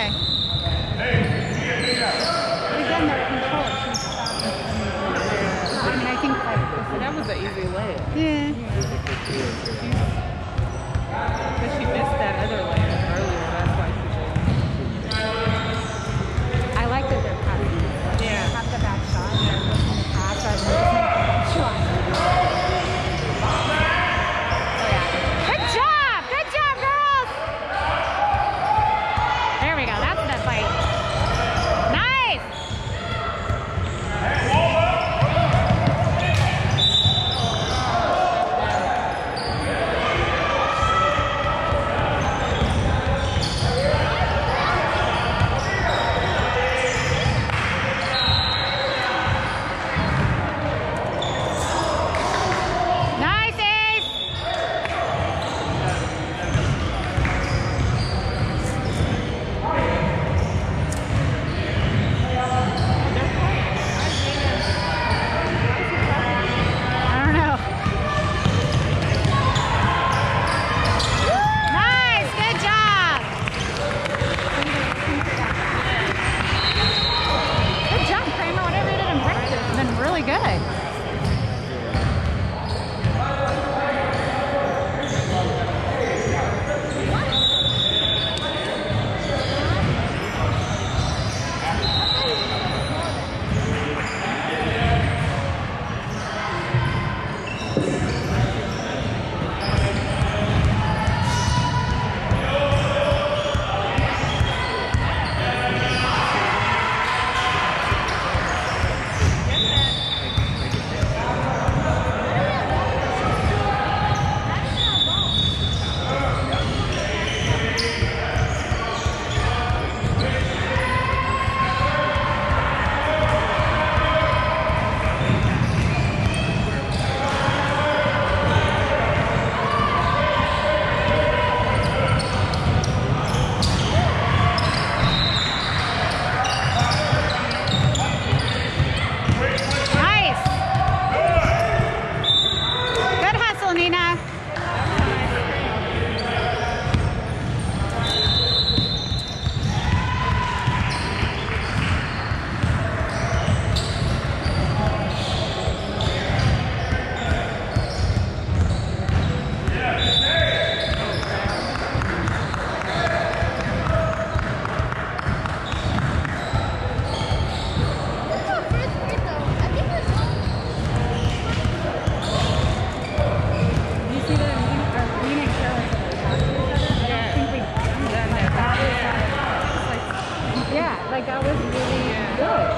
Okay. Again, their control. I mean, I think like That was an easy layup. yeah. But she missed that other layup earlier. That's why she I like that they're passing. Yeah. Have the back shot. They're looking to pass rather than just shot. Oh yeah. Good job! Good job, girls! There we go. That's the fight. Nice! Nice, Ace! I don't know. Nice, good job. Good job, Kramer. Whatever you did in practice has been really good. Nice. Good hustle, Nina. You see that Nina and Carolyn talking to each other? I don't think we've done that. Yeah, like that was really good.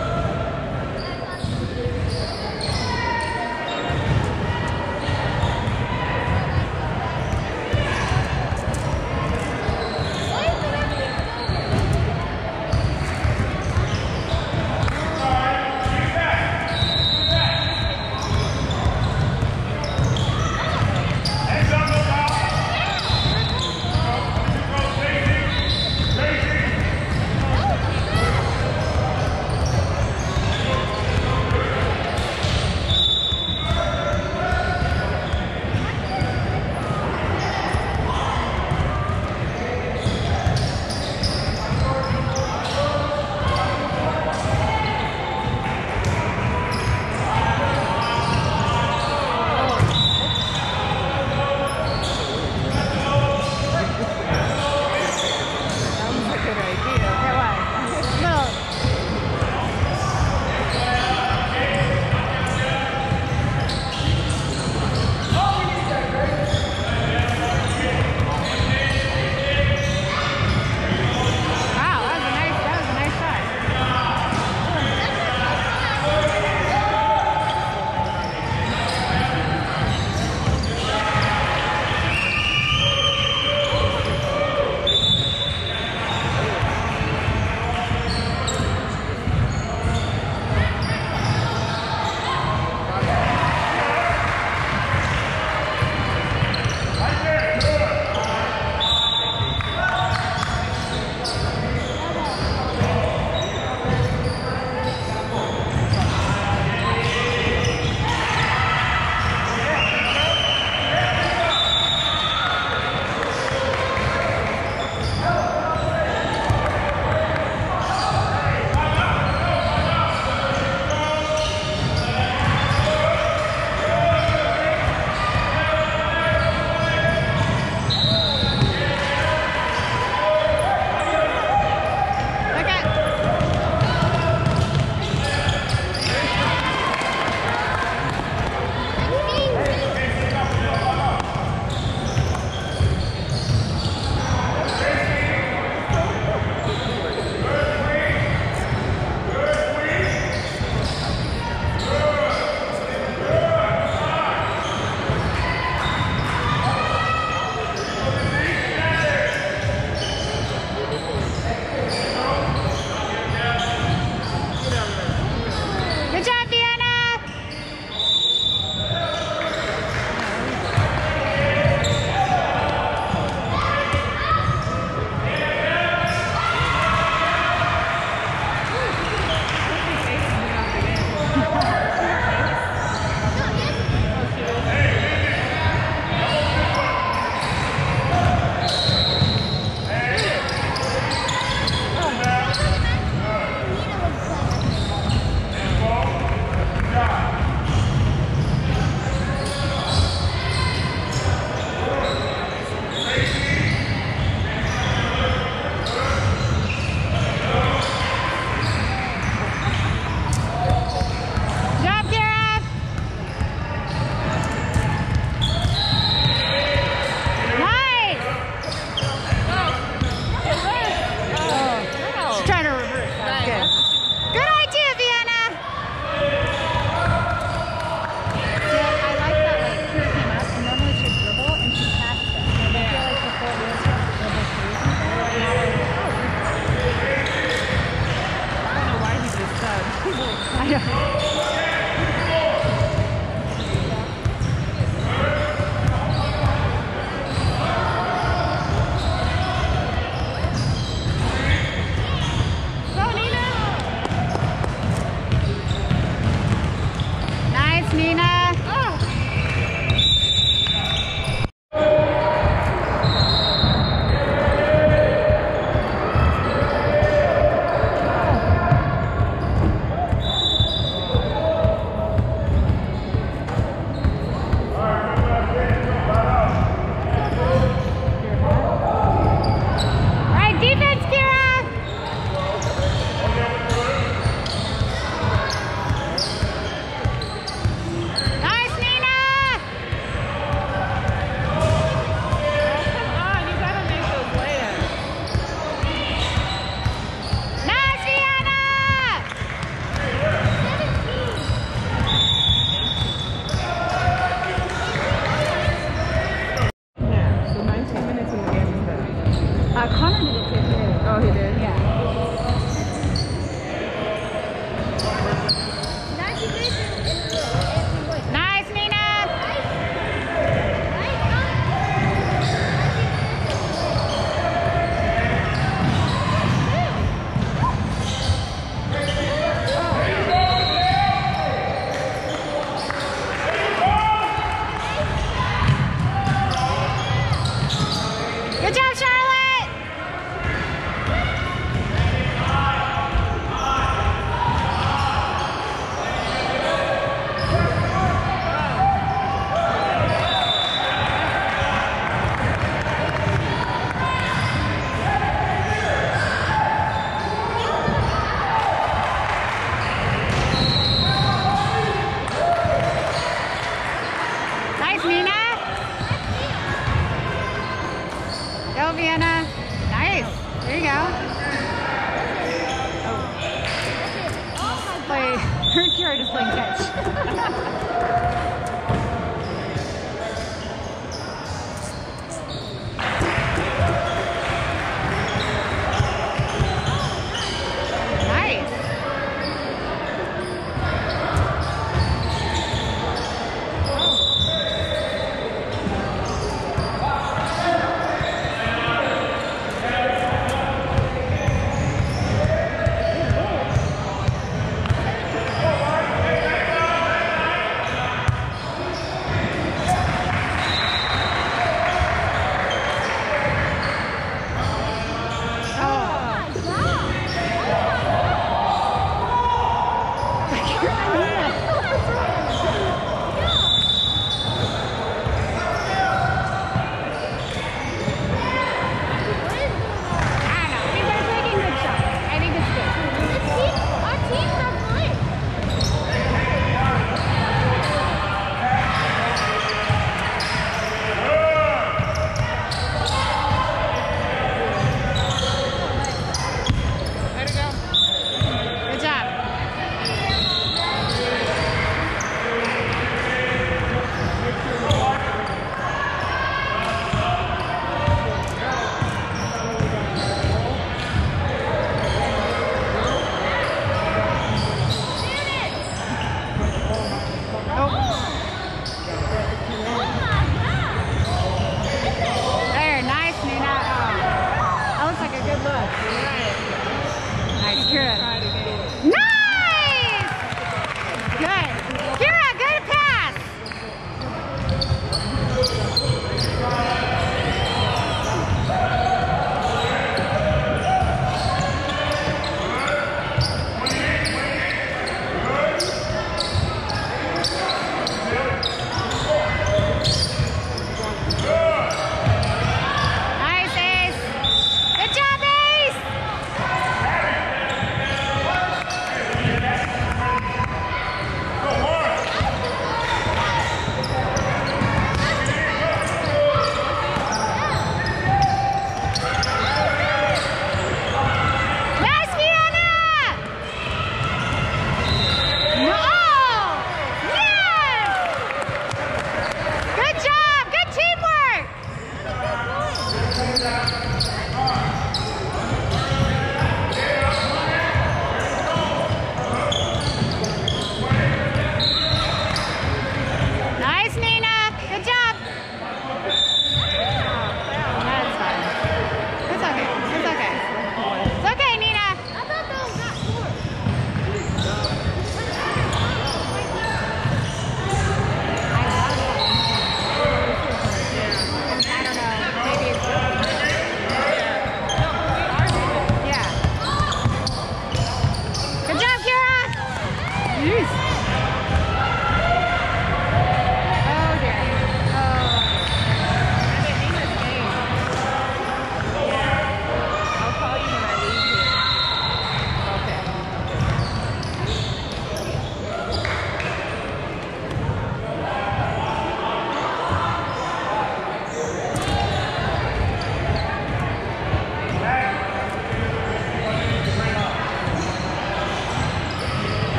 Nice, Nina.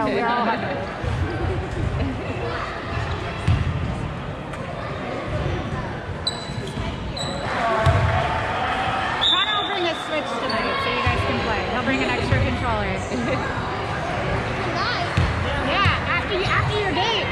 know, we're all hungry. Connor will bring a Switch tonight so you guys can play. He'll bring an extra controller. Yeah, after your game.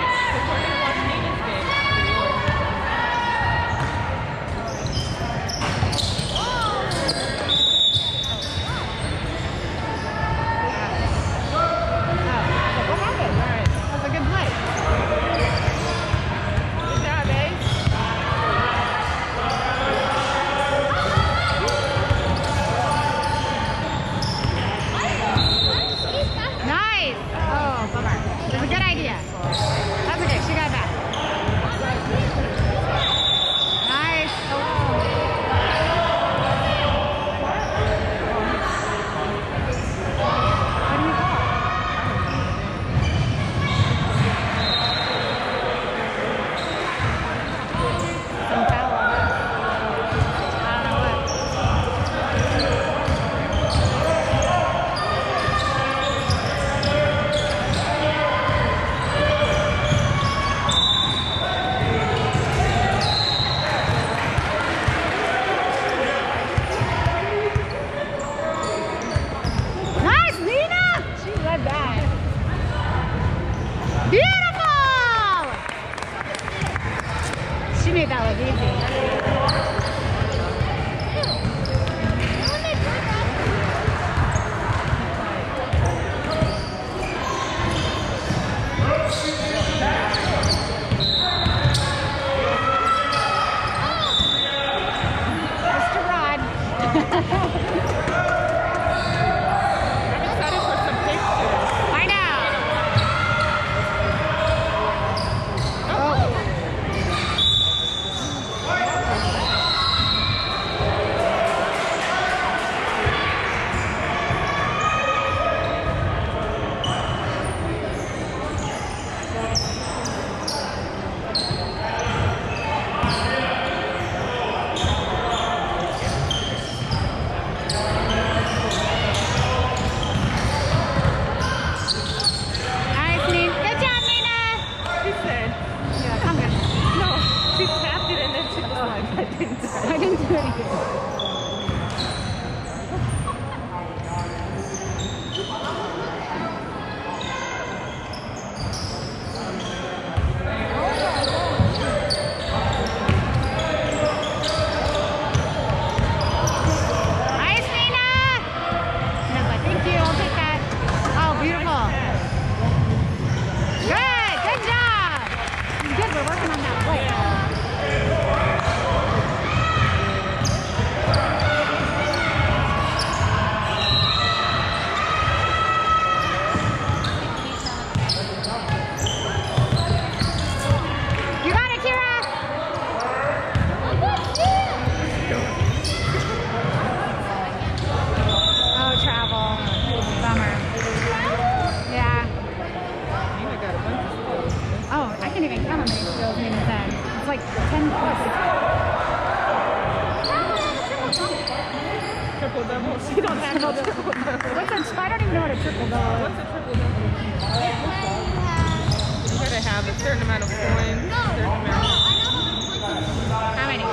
I don't even know what a triple double is. What's a triple double? You gotta have a certain amount of coins. How many?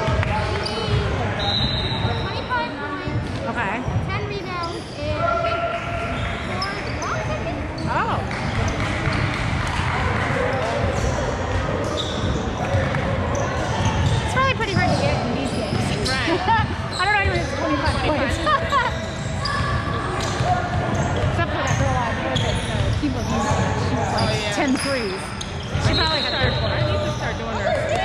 25 points. Okay. 10 rebounds and I think 4 blocks. Oh. It's probably pretty hard to get in these games. Right. I don't know anyone who's 25 points. Except for that girl I heard that Keep was using. She was like 10 threes. She probably had I need to start doing her.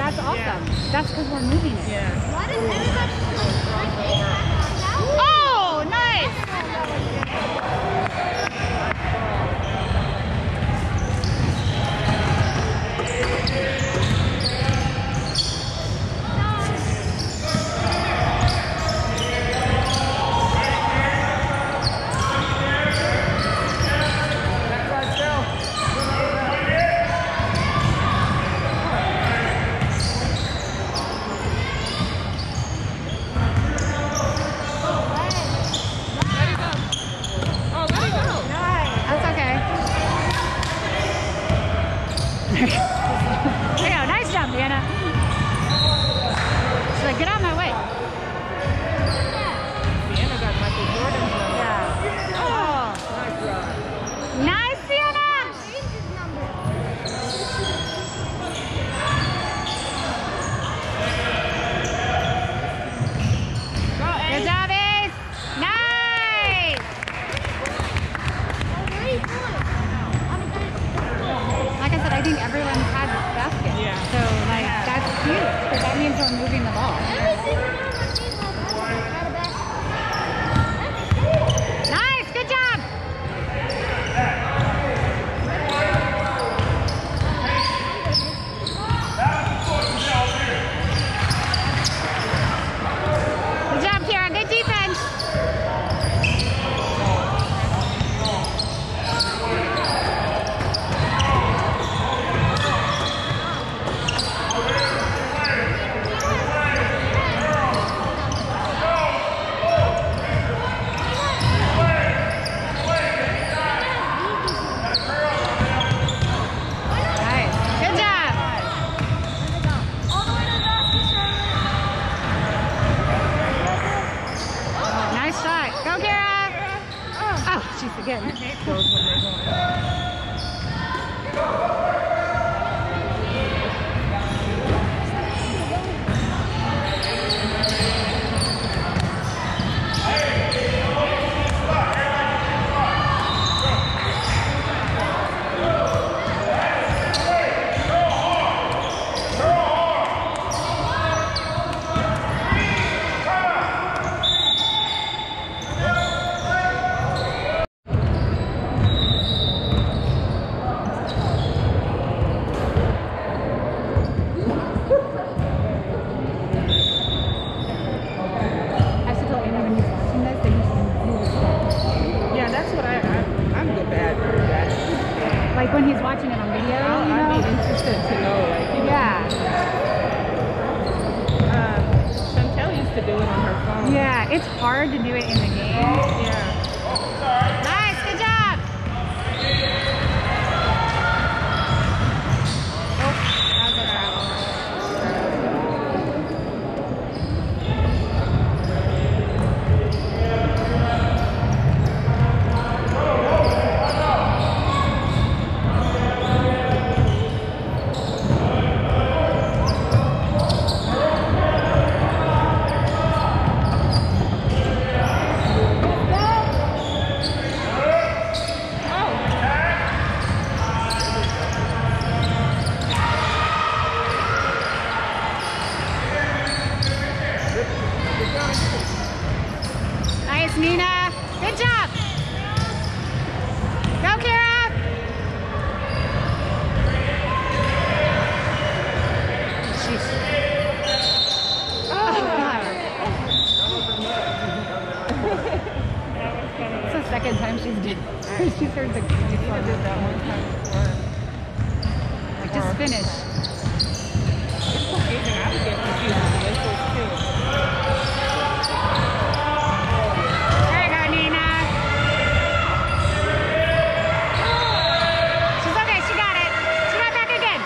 That's awesome. That's because we're moving it. Yeah. Why does everybody Oh, nice! That's okay. Yeah, nice job, Deanna. She's like, get out of my way. Deanna got Michael Jordan's number. Yeah. Oh, nice job. Nice, Deanna! Good job, Ace! Nice! Like I said, I think everyone had this basket. Yeah. So, like, that's huge, because that means we're moving the ball. Nice! Good job! Good job, Kira. Good defense. Nice. Good job. Nice shot. Go, Kira. Oh, she's again. Goes when they're going. I should tell Amy when he's watching this that you should move his phone. Yeah, that's what I'm good bad for that. Like when he's watching it on video, you I'd be know? interested to know, like, you know. Yeah. Chantel used to do it on her phone. Yeah, it's hard to do it in the game. Yeah. Nice, good job. Oh, that was a travel. Nice, Nina. Good job. Go, Kira. Sheesh. Oh, God. It's the second time she's heard the I did that one time before. Like, just finish. It's confusing. I would get confused with the whistles too. There you go, Nina. She's okay. She got it. She got back again.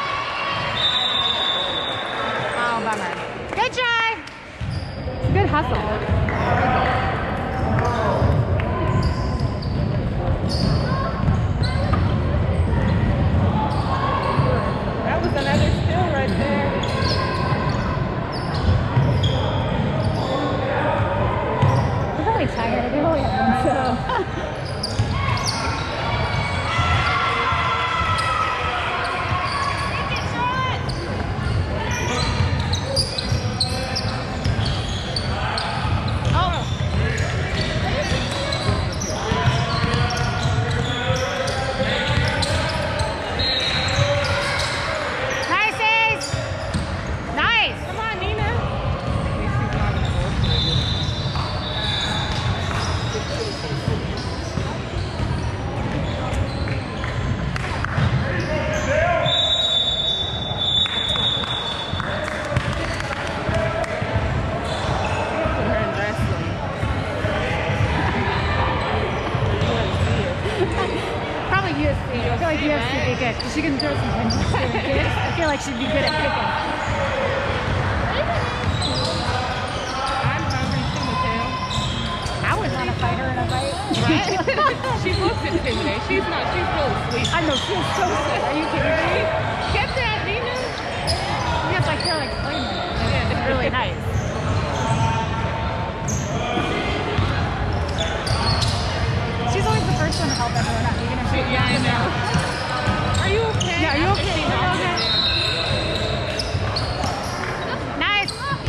Oh, bummer. Good try. Good hustle. That was another steal right there. We're really tired. We really have so. kick. She can throw some punches too and kick. I feel like she'd be good at kicking. I'm hungry too, Mateo. I would want to fight her in a fight. Right? She looks intimidating. She's not. She's really sweet. I know, she's so sweet. Are you kidding me? Get that, Nina. Yes, I feel like explaining it. It's really nice. She's always the first one to help everyone out, even if she's Yeah, I know. Are you okay? Yeah, are you After okay? she Are you knocked okay? it down. Nice.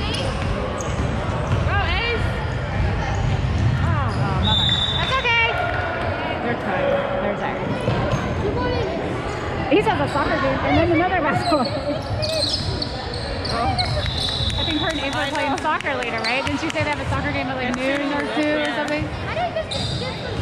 Go, Ace. Oh, mother. That's okay. They're tired. They're tired. He has a soccer game and then another basketball. I think her and Ava are playing soccer later, right? Didn't she say they have a soccer game at like noon or 2 or something? I didn't just